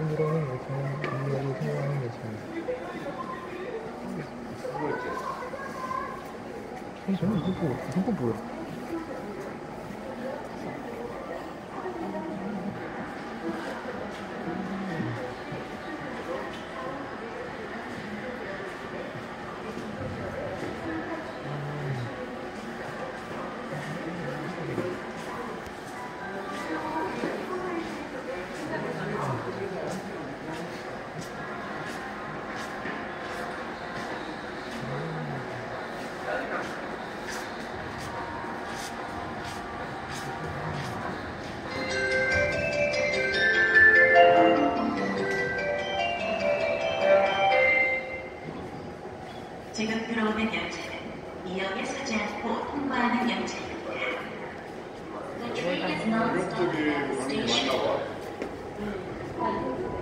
이론은 이렇게 인력을 사용하는 것입니다. 저는 이거 뭐야? 지금 들어오는 열차는 이 역에 서지 않고 통과하는 열차입니다. The train is not stopping at the station.